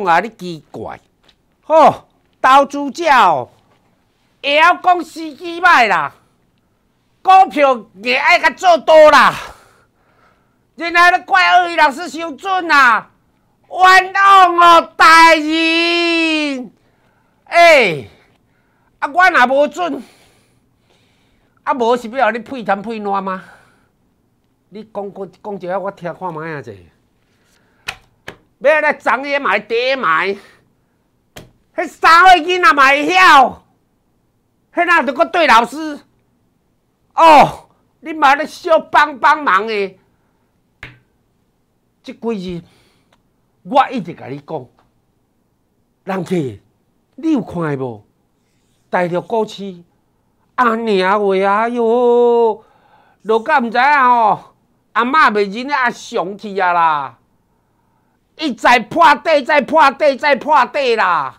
讲啊，你奇怪，吼，投资者哦，会晓讲时机歹啦，股票硬爱甲做多啦，然后咧怪鳄鱼老师伤准啦，冤枉哦，大人，啊，我若无准，啊无是要互你配谈配烂吗？你讲一下，我听看卖啊者。要来涨也买，跌也买，迄3岁囡仔嘛会晓，迄哪着搁对老师？哦，你嘛咧小帮忙的。即几日我一直甲你讲，人客，你有看无？大陆股市啊，娘喂啊哟，落甲毋知影吼，阿嬷袂忍啊上去啊啦！一再破底，再破底，再破底啦！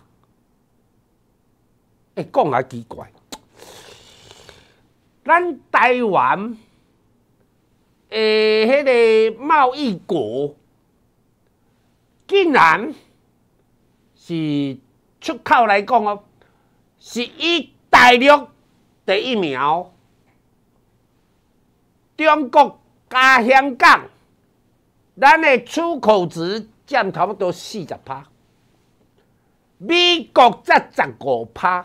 讲来奇怪，咱台湾迄个贸易国，竟然是出口来讲哦，是以大陆第一名哦，中国加香港，咱的出口值占差不多40%，美国才15%。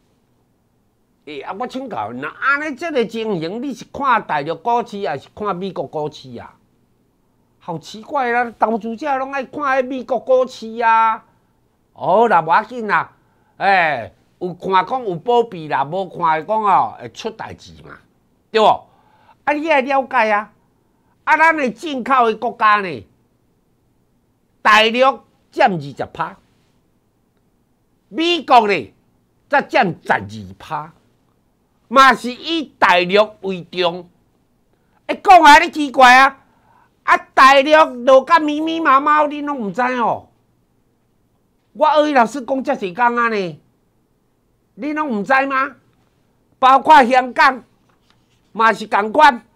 我请教，那安尼这个情形，你是看大陆股市，还是看美国股市啊？好奇怪啦！投资者拢爱看迄美国股市啊。哦，那无要紧啦，有看讲有保庇啦，无看讲哦会出代志嘛，对无？啊，你爱了解啊！啊，咱的进口的国家呢？大陆占20%，美国呢则占12%，嘛是以大陆为重。讲啊，你奇怪啊！啊，大陆落甲密密麻麻，你拢毋知哦。我鳄鱼老师讲遮侪工啊呢，你拢毋知吗？包括香港，嘛是共款，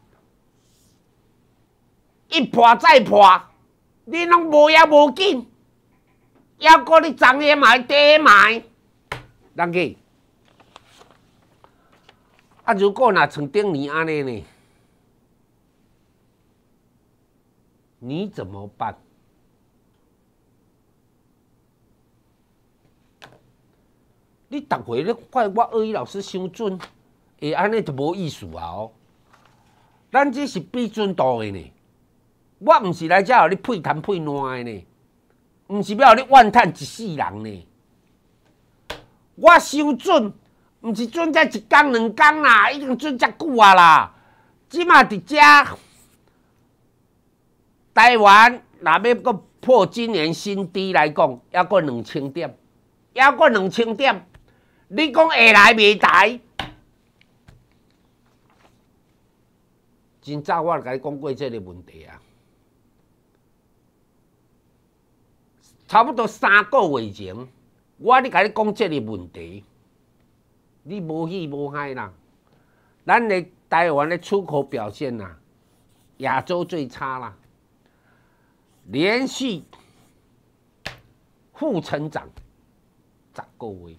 一破再破。你拢无也无紧，还搁你涨也买，跌也买，人家啊！如果若像顶年安尼呢，你怎么办？你逐回咧怪我鳄鱼老师伤准，安尼就无意思啊！哦，咱这是比准度的呢。我毋是来遮互你配谈配烂的呢，毋是要互你怨叹一世人呢。我伤准，毋是准才一工两工啦，已经准遮久啊啦。即马伫遮，台湾若要搁破今年新低来讲，还搁2000点，还搁2000点。你讲会来袂来？真早我就甲你讲过这个问题啊。差不多3个月前，我咧甲你讲这个问题，你无喜无嗨啦。咱的台湾的出口表现啦，亚洲最差啦，连续负成长10个月。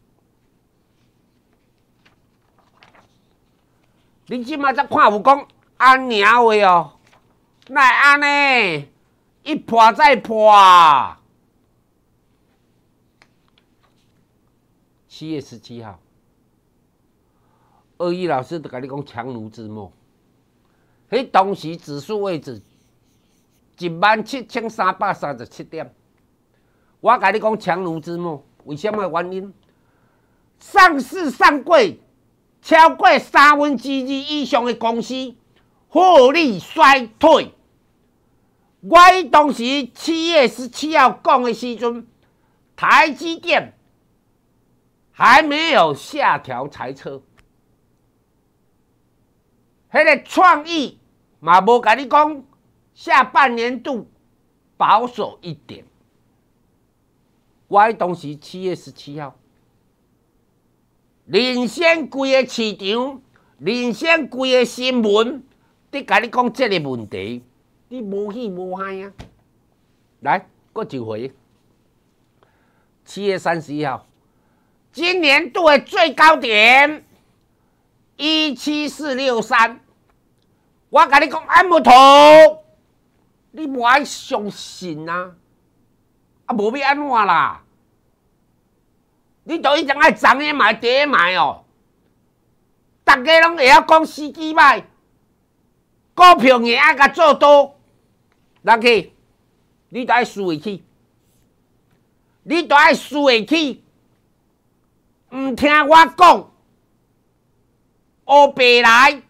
你即马才看有讲安娘话哦，哪会安尼？一破再破啊！7月17号，鳄鱼老师就跟你讲强弩之末，迄当时指数位置17337点，我跟你讲强弩之末，为什么原因？上市上柜超过2/3以上的公司获利衰退。我当时7月17号讲的时阵，台积电还没有下调财测，迄个创意嘛无甲你讲下半年度保守一点。我当时7月17号领先规个市场，领先规个新闻，伫甲你讲这个问题，你无喜无嗨啊！来，搁一回， 7月31号，今年度的最高点17463。我甲你讲，按摩图，你无爱相信啊！啊，无要安怎啦？你都已经爱涨也买，跌也买哦。大家拢会晓讲司机歹，股票硬爱甲做多，人去，你都爱输会起，你都爱输会起。唔听我讲，乌白来。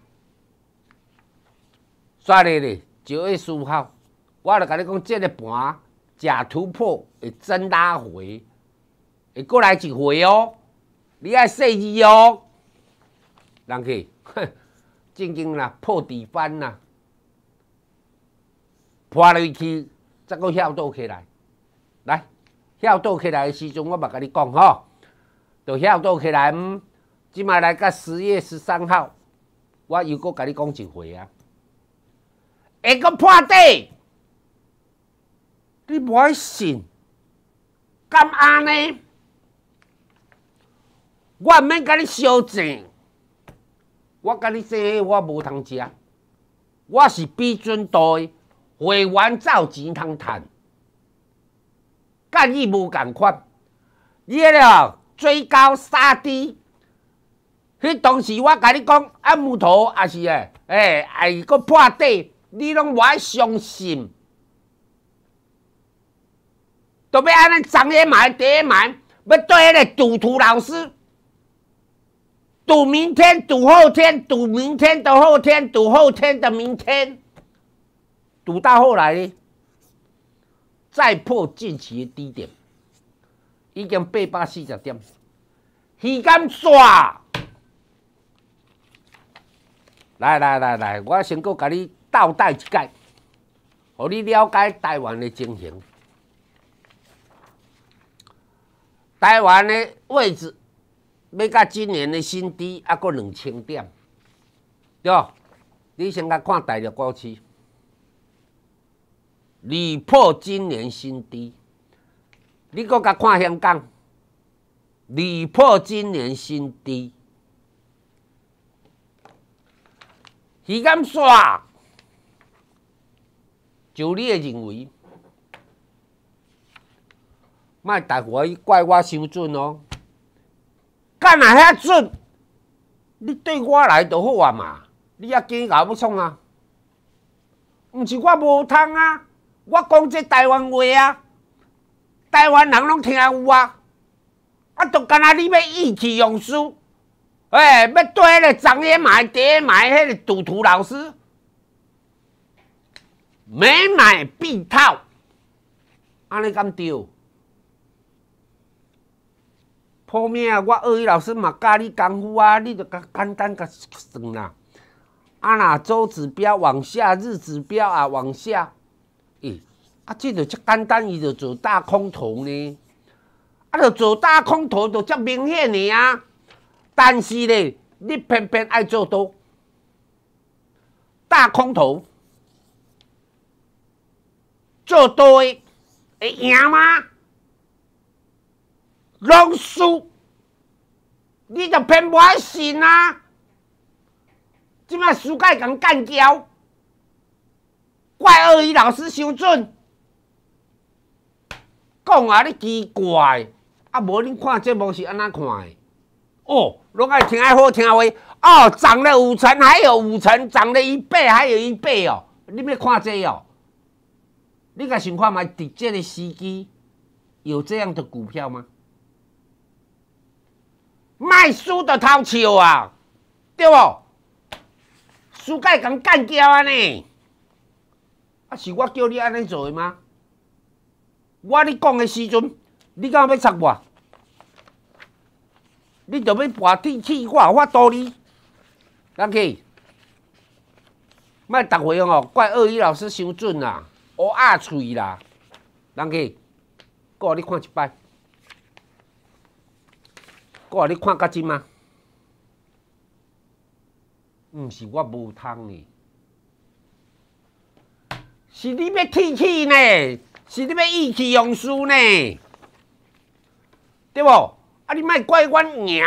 所以咧，9月15号，我就甲你讲，这个盘假突破会真拉回，会过来一回哦。你爱细字哦，人去，正经啦，破底翻啦，破落去再个晓倒起来，来晓倒起来的时阵，我嘛甲你讲吼，就晓倒起来。即摆来到10月13号，我又搁甲你讲一回啊。会阁破底，你无爱信，敢安呢？我毋免甲你相证，我甲你说，我无通食，我是比准度的会员走钱通趁，甲你无共款。你迄个追高杀低，迄当时我甲你讲，按木头也是会阁破底。你拢无爱相信，都要安尼涨也买，跌也买，要对迄个赌徒老师，赌明天，赌后天，赌明天的后天，赌后天的明天，赌到后来呢，再破近期的低点，已经840点，鱼竿刷，来，我先阁甲你倒带一解，互你了解台湾的情形。台湾的位置要到今年的新低，还阁2000点，对吧？你先甲看大陆股市，屡破今年新低。你阁甲看香港，屡破今年新低。鱼竿刷。就你的认为，莫大伙怪我伤准哦。干若遐准，你对我来就好啊嘛。你也惊搞要创啊？毋是我无通啊，我讲这台湾话啊，台湾人拢听有啊。啊，就干那你要意气用事，要对迄个涨也买，跌也买，迄个赌徒老师。每买必套，安尼敢对？破命啊！我鳄鱼老师嘛教你功夫啊，你就简单甲算啦。啊若周指标往下，日指标啊往下，这就遮简单，伊就做大空头呢。就做大空头就遮明显呢啊！但是咧，你偏偏爱做多，大空头。做多会赢吗？拢输，你就偏不爱信啊！即摆输甲共干交，怪鳄鱼老师伤准。讲啊，你奇怪，啊无恁看节目是安怎看的？哦，拢爱听爱好听话。哦，涨了5成，还有5成，涨了1倍，还有1倍哦。你要看这哦？你甲想看嘛？伫这个时机有这样的股票吗？卖输就偷笑啊，对不？输甲共干交安尼，啊是我叫你安尼做的吗？我你讲的时阵，你敢要插我？你就要博天气，我有法度你，人去，莫逐回哦，怪鳄鱼老师伤准啦。乌鸭喙啦，人去，我互你看一摆，我互你看甲真吗？毋是我无通呢，是你要提起呢，是你要意气用事呢。 对不？啊，你莫怪阮赢。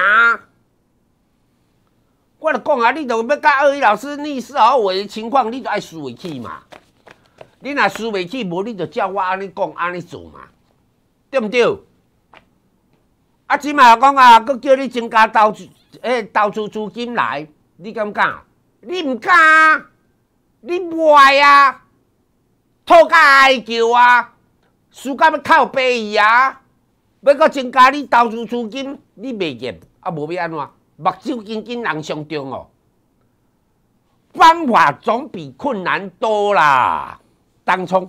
我就讲啊，你就要甲二一老师逆势而为的情况，你就爱输袂起嘛。你若输袂起，无你就照我安尼讲，安尼做嘛，对毋对？啊，即马讲啊，佮叫你增加投资金来，你敢敢？你毋敢啊？你坏啊？吐甲哀叫啊？输甲要靠背伊啊？要佮增加你投资金，你袂业啊？无要安怎？目睭紧紧人上中哦。方法总比困难多啦，当冲。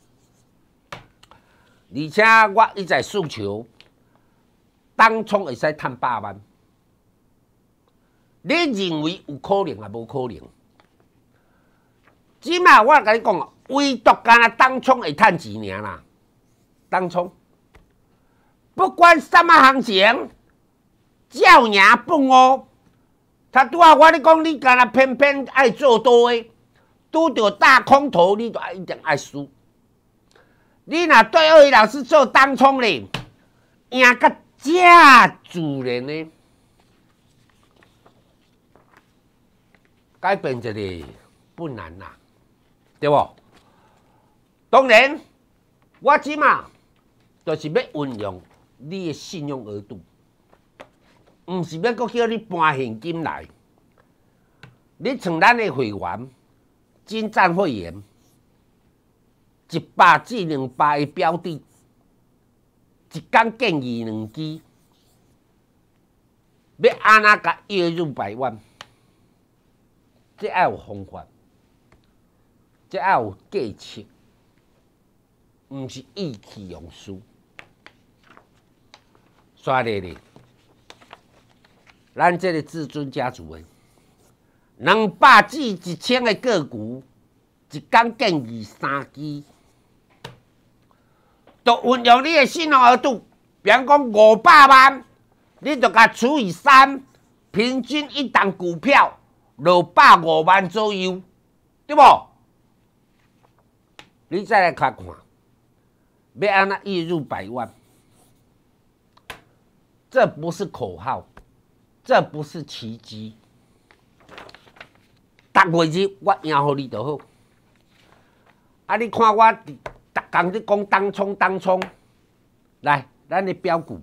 而且我一再诉求，当冲会使赚100万。你认为有可能也无可能？即马我甲你讲，唯独干那当冲会赚钱尔啦。当冲，不管什么行情，照赢不误。他拄啊，我咧讲，你干那偏偏爱做多的，拄着大空头，你就一定爱输。你若对二一老师做当冲咧，赢甲正自然呢。改变一个不难啦，对不？当然，我即马就是要运用你的信用额度，唔是要搁叫你搬现金来。你像咱的会员、金赞会员，100至200的标的，一天建议2支，要安怎甲月入百万？这要有方法，这要有计策，唔是意气用事。刷咧咧，咱这个至尊家族的200至1000的个股，一天建议3支，就运用你的信用额度，比方讲500万，你就甲除以3，平均一档股票。105万左右，对不？你再来看看，要安那月入百万，这不是口号，这不是奇迹。逐月日我赢互你就好。啊，你看我逐工在讲当冲，来，咱的标股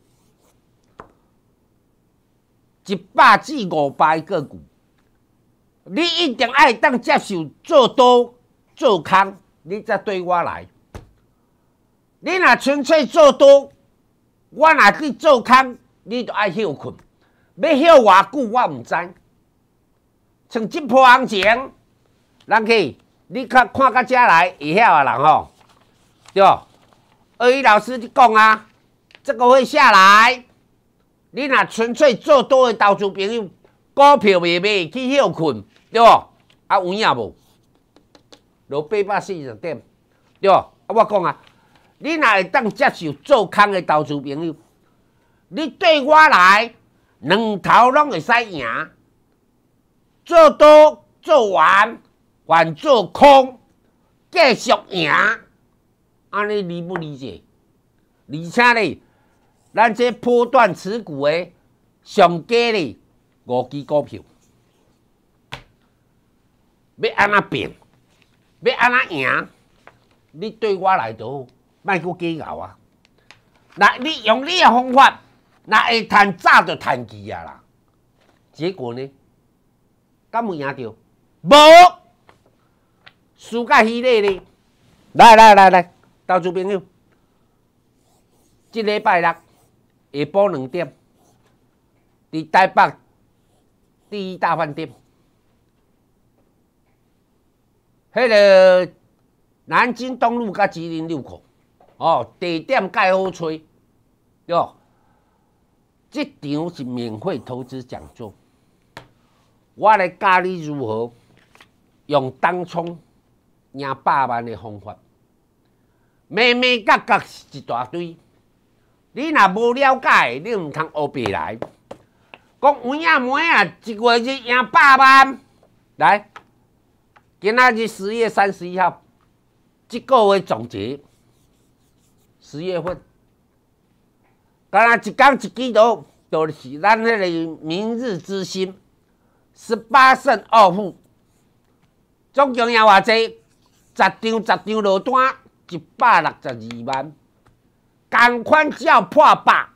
100至500个股。你一定爱当接受做多做空，你才对我来。你若纯粹做多，我若去做空，你就爱休困。要休偌久我唔知。像这波行情，人去你看到这来会晓啊人吼，对吧？二一老师你讲啊，这个会下来。你若纯粹做多的投资朋友，股票卖去休困。对不？啊，有影无？落840点，对不？啊，我讲啊，你若会当接受做空的投资朋友，你对我来，两头拢会使赢。做多做完，还做空，继续赢。安尼理不理解？而且咧，咱这波段持股的上加咧5支股票。要安怎变？要安怎赢？你对我来就莫阁计较啊！那你用你的方法，那会赚早就赚去啊啦。结果呢？敢有赢着？无，输甲稀咧咧。来，投资朋友，这礼拜六下晡2点，伫台北第一大饭店。迄个南京东路甲吉林路口，哦，地点介好找，哟，这场是免费投资讲座，我来教你如何用当冲赢100万的方法，每角是一大堆，你若无了解，你唔通学白来，讲有影没影，一月日赢100万，来。今仔日10月31号，这个月总结，10月份当然一天一支就是咱迄个明日之星，18胜2负，总共赢偌济？10场落单162万，同款只要破100。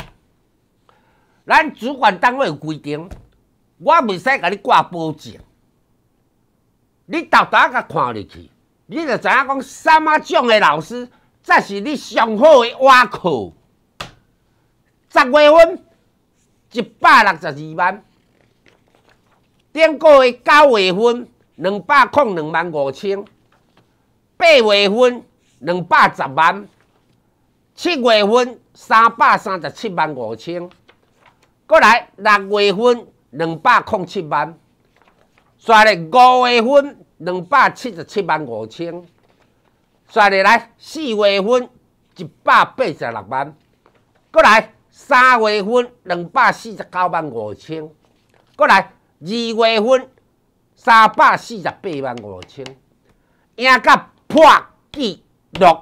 咱主管单位有规定，我袂使甲你挂保证。你豆豆甲看入去，你就知影讲什么种的老师才是你上好的瓦课。10月份162万，顶个月9月份202万5千，8月份210万，7月份337万5千，过来6月份207万，刷咧5月份277万5千，刷咧来4月份186万，过来3月份249万5千，过来2月份348万5千，赢到破纪录。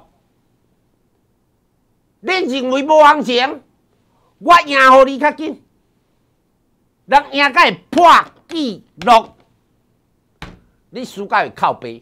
你认为无行情？我赢互你较紧，人赢到会破纪录，你输甲会靠背，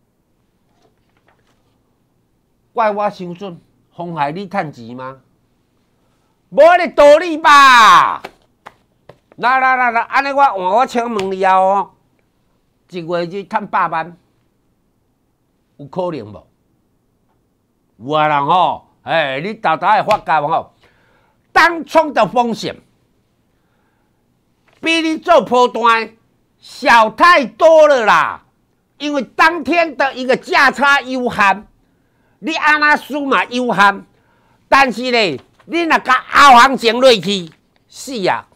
怪我伤准，妨害你趁钱吗？无迄个道理吧？来，安尼我换我请问你哦，1月日趁100万，有可能无？有啊人吼，你豆豆会发觉吼，当冲的风险比你做波段小太多了啦，因为当天的一个价差有限，你安那输嘛有限，但是咧。你若甲后行情落去，死啊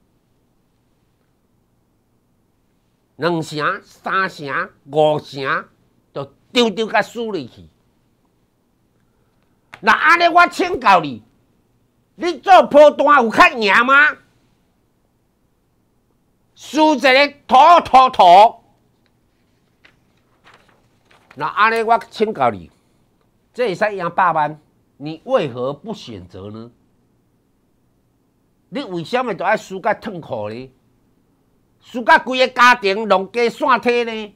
！2成、3成、5成，就丢甲输落去。那安尼，我请教你，你做波段有较赢吗？输一个土。那安尼，我请教你，这会使赢100万？你为何不选择呢？你为什么都爱输甲痛苦呢？输甲规个家庭拢加散体呢？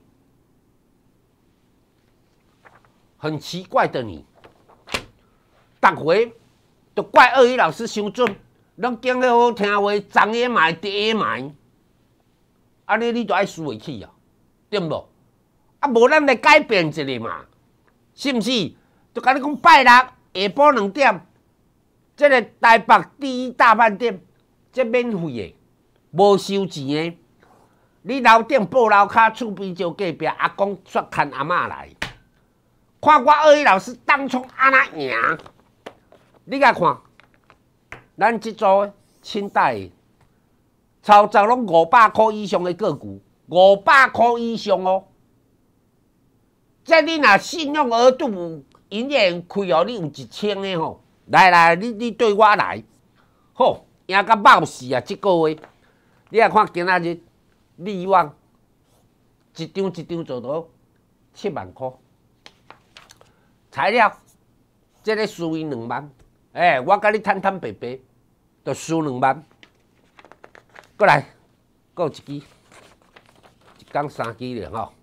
很奇怪的你，逐回都怪鳄鱼老师伤准，拢讲个好听话，涨也买，跌也买，安尼你都爱输回去啊，对不？啊，无咱来改变一下嘛，是不是？就甲你讲拜六。下晡2点，这个台北第一大饭店，这免费的，无收钱的。你楼顶报楼骹厝边就隔壁阿公煞牵阿嬷来，看我鳄鱼老师当冲安那赢，你甲看，咱这组清代的操作拢500块以上的个股，500块以上哦。这你若信用额度有。营业员开哦，你有1000的吼，来，你对我来，好，赢甲冒死啊！这个月，你来看今仔日利旺一张做到7万块，材料这个输伊2万，我甲你坦白白，就输2万，过来，搁有一支，一天3支了吼。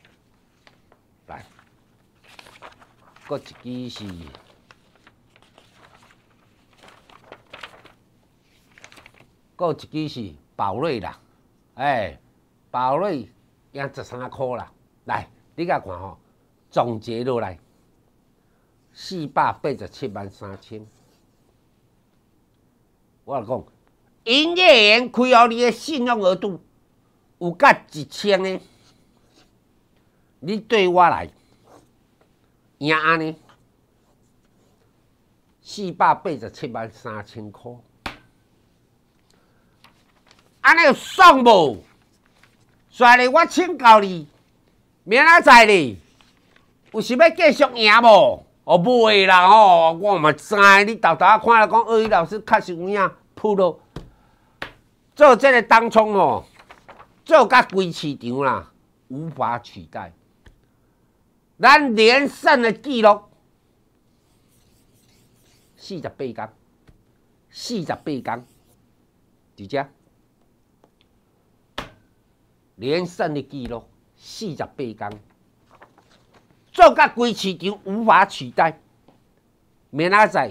搁一支是，搁一支是宝瑞啦，宝瑞赢13块啦。来，你甲看吼，总结落来487万3千。我讲，营业员开互你的信用额度有甲1000呢，你对我来。赢安尼487万3千块，安尼有爽无？所以我请教你，明仔载哩，有想要继续赢无？哦，袂啦吼，我嘛知你豆豆看了讲，鳄鱼老师确实有影铺路，做这个当冲哦，做甲规市场啦，无法取代。咱连胜的记录48天 48天，伫遮连胜的记录48天，做甲规市场无法取代。明仔载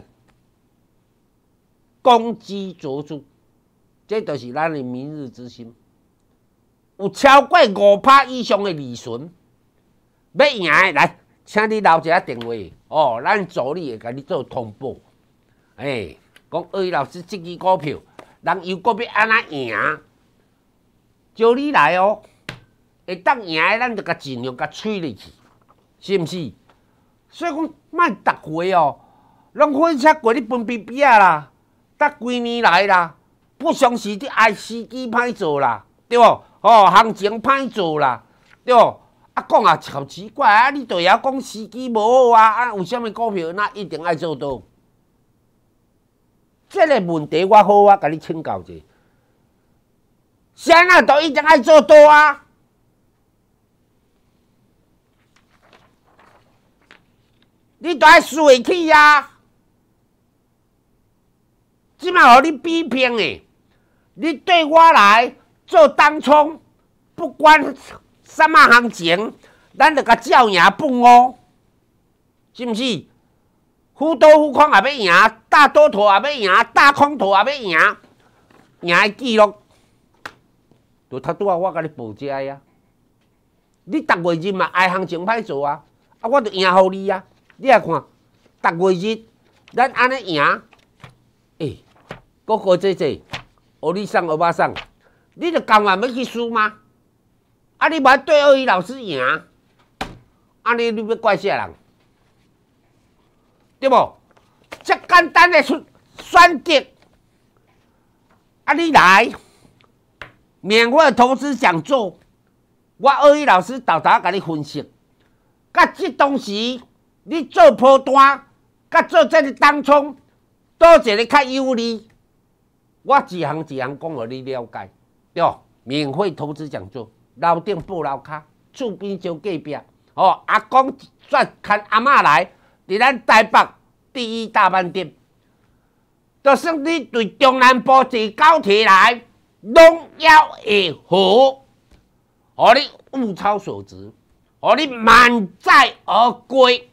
公鸡啄住，这就是咱的明日之星。有超过5%以上的利润，要赢的来，请你留一下电话哦，咱助理会甲你做通报。讲鳄鱼老师这支股票，人又搁要安怎赢？招你来哦，会当赢的，咱就甲尽量甲吹入去，是毋是？所以讲，莫逐回哦，拢火车过你分逼逼啊啦，搭几年来啦，不相时你爱司机歹做啦，对无？哦，行情歹做啦，对无？啊，讲啊，好奇怪啊！你对遐讲司机无好啊，啊，有啥物股票那一定爱做到？这个问题我好啊，甲你请教者，啥那都一定爱做到啊？你都爱输会起啊！即摆互你比拼的，你对我来做当冲，不管什么行情，咱就甲照赢本哦，是毋是？虎多虎空也要赢，大多头也要赢，大空头也要赢，赢的记录，就拄拄啊！我甲你报遮呀。你逐月日嘛爱行情歹做啊，啊，我就赢互你啊！你来看，逐月日咱安尼赢，搁好济济，学你送学我送，你就甘愿要去输吗？啊，你无对鳄鱼老师赢，安尼你要怪啥人？对无？这简单的选择，啊，你来免费投资讲座，我鳄鱼老师豆豆甲你分析，甲这当时你做波段，甲做这个当冲，倒一个较有利？我一项一项讲互你了解，对无？免费投资讲座，楼顶报楼骹，厝边招隔壁，哦，阿公转牵阿嬷来。伫咱台北第一大饭店，就算你对中南部坐高铁来，拢要会好，互你物超所值，互你满载而归。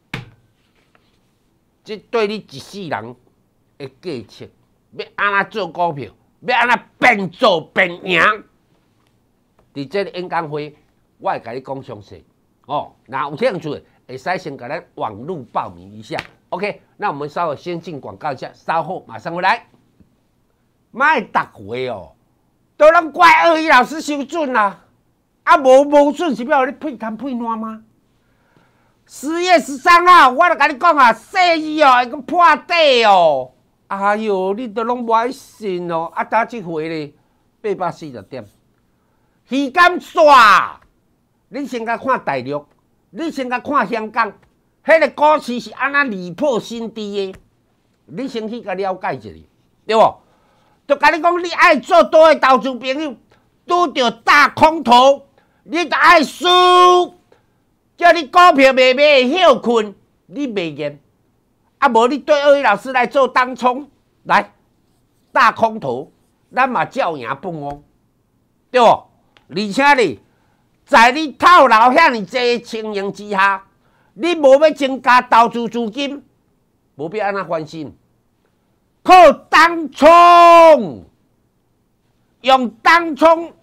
这对你一世人的计策，要安怎做股票，要安怎边做边赢。伫这个演讲会，我会甲你讲详细。哦，那有兴趣？会使先给咱网络报名一下 ，OK？ 那我们稍微先进广告一下，稍后马上回来。卖逐回哦，都拢怪鳄鱼老师收准啦，啊无准是要你配干配烂吗？10月13号，我就甲你讲啊，生意哦会个破底哦。哎哟，你都拢无爱信哦，啊打这回咧840点，鱼竿煞，你先甲看大陆。你先甲看香港，迄个股市是安怎离破新低的？你先去甲了解一下，对无？就甲你讲，你爱做多的投资朋友，拄着大空头，你就爱输，叫你股票卖会休困，你袂瘾。啊，无你对鳄鱼老师来做当冲，来大空头，咱嘛照赢本哦，对无？而且咧。在你套牢遐尼济的情形之下，你无要增加投资资金，无必要安怎翻身，靠当冲，用当冲，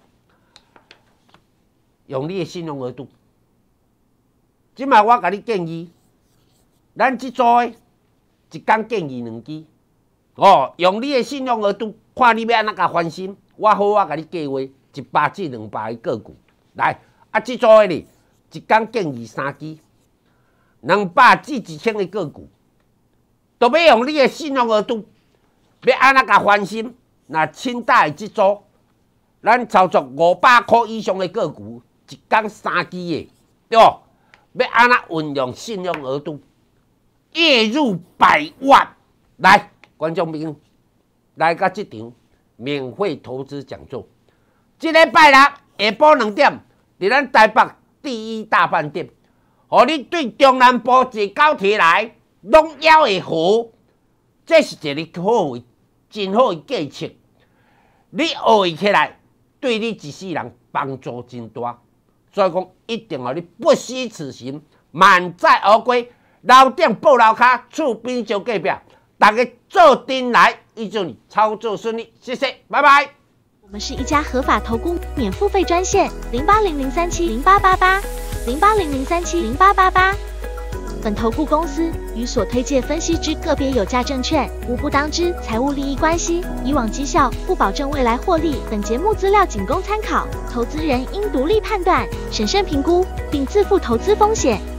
用你的信用额度。即卖我甲你建议，咱即组的一工建议2支，哦，用你的信用额度，看你要安怎甲翻身。我好甲你计划100至200个个股来。啊，这组的哩，一工建议3支，200至1000个个股，都要用你的信用额度，要安怎甲翻身？那清代这组，咱操作500块以上的个股，一工3支的，对不？要安怎运用信用额度，月入100万？来，观众朋友，来到这场免费投资讲座，这礼拜六下晡2点。伫咱台北第一大饭店，互你对中南部坐高铁来，拢要会好，这是一个好真好计策，你学会起来，对你一世人帮助真大。所以讲，一定要你不虚此行，满载而归。老店报老卡，厝边就隔壁，大家做阵来，预祝你操作顺利，谢谢，拜拜。 我们是一家合法投顾免付费专线，0800370888，0800370888。本投顾公司与所推介分析之个别有价证券无不当之财务利益关系，以往绩效不保证未来获利。本节目资料仅供参考，投资人应独立判断、审慎评估，并自负投资风险。